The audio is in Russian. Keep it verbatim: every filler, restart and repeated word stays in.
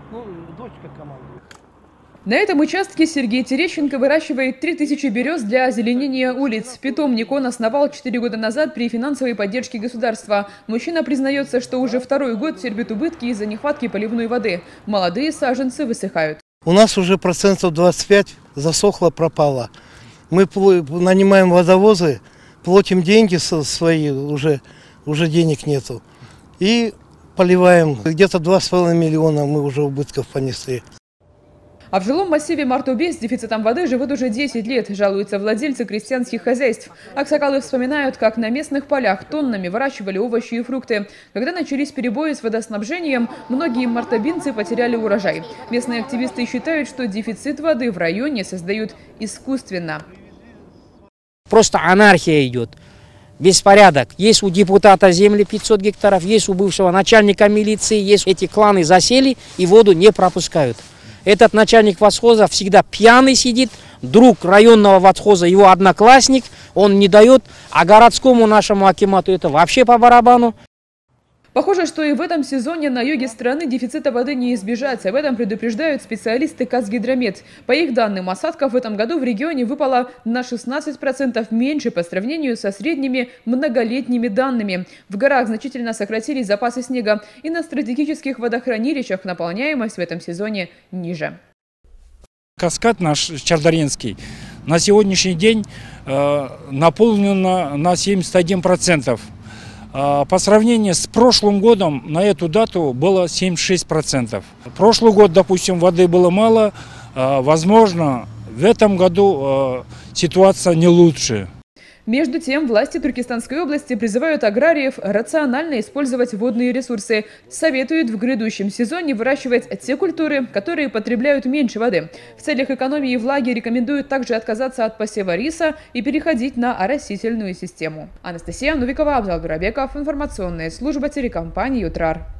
Ну, дочка командует. На этом участке Сергей Терещенко выращивает три тысячи берез для озеленения улиц. Питомник он основал четыре года назад при финансовой поддержке государства. Мужчина признается, что уже второй год терпит убытки из-за нехватки поливной воды. Молодые саженцы высыхают. У нас уже процентов двадцать пять засохло, пропало. Мы нанимаем водовозы, платим деньги свои, уже, уже денег нету. И поливаем. Где-то два с половиной миллиона мы уже убытков понесли. А в жилом массиве Мартубе с дефицитом воды живут уже десять лет, жалуются владельцы крестьянских хозяйств. Аксакалы вспоминают, как на местных полях тоннами выращивали овощи и фрукты. Когда начались перебои с водоснабжением, многие мартабинцы потеряли урожай. Местные активисты считают, что дефицит воды в районе создают искусственно. Просто анархия идет. Беспорядок. Есть у депутата земли пятьсот гектаров, есть у бывшего начальника милиции, есть эти кланы засели и воду не пропускают. Этот начальник восхоза всегда пьяный сидит, друг районного восхоза, его одноклассник, он не дает, а городскому нашему акимату это вообще по барабану. Похоже, что и в этом сезоне на юге страны дефицита воды не избежать. Об этом предупреждают специалисты Казгидромет. По их данным, осадков в этом году в регионе выпало на шестнадцать процентов меньше по сравнению со средними многолетними данными. В горах значительно сократились запасы снега, и на стратегических водохранилищах наполняемость в этом сезоне ниже. Каскад наш Чардаринский на сегодняшний день э, наполнен на семьдесят один процент. По сравнению с прошлым годом на эту дату было семьдесят шесть процентов. Прошлый год, допустим, воды было мало. Возможно, в этом году ситуация не лучше. Между тем, власти Туркестанской области призывают аграриев рационально использовать водные ресурсы. Советуют в грядущем сезоне выращивать те культуры, которые потребляют меньше воды. В целях экономии влаги рекомендуют также отказаться от посева риса и переходить на оросительную систему. Анастасия Новикова, Абзал Бурабеков, информационная служба телекомпании «Ютрар».